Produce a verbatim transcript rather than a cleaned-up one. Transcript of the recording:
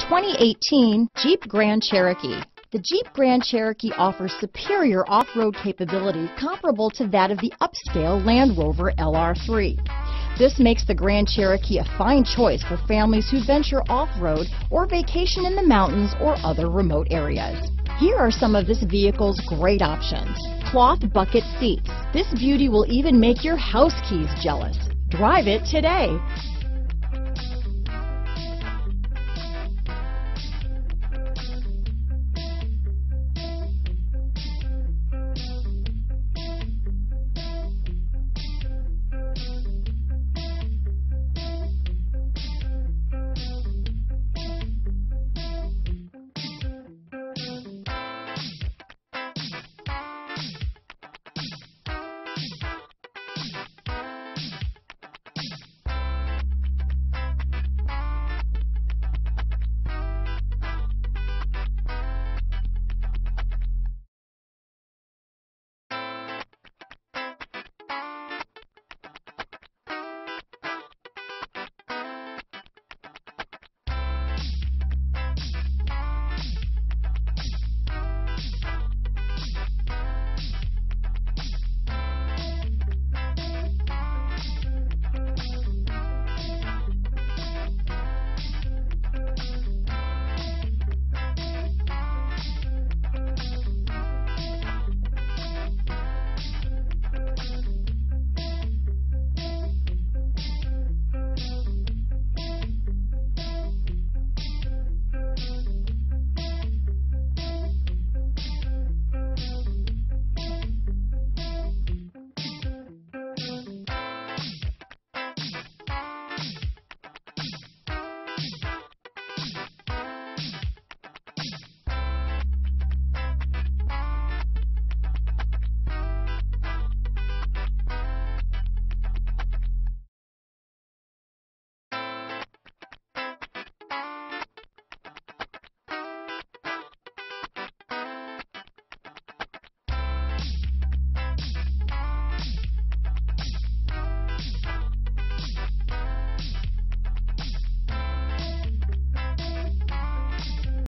twenty eighteen Jeep Grand Cherokee. The Jeep Grand Cherokee offers superior off-road capability comparable to that of the upscale Land Rover L R three. This makes the Grand Cherokee a fine choice for families who venture off-road or vacation in the mountains or other remote areas. Here are some of this vehicle's great options. Cloth bucket seats. This beauty will even make your house keys jealous. Drive it today.